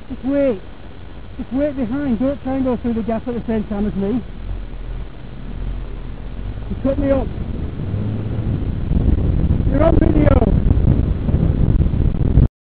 Just wait. Just wait behind. Don't try and go through the gap at the same time as me. You cut me up. You're on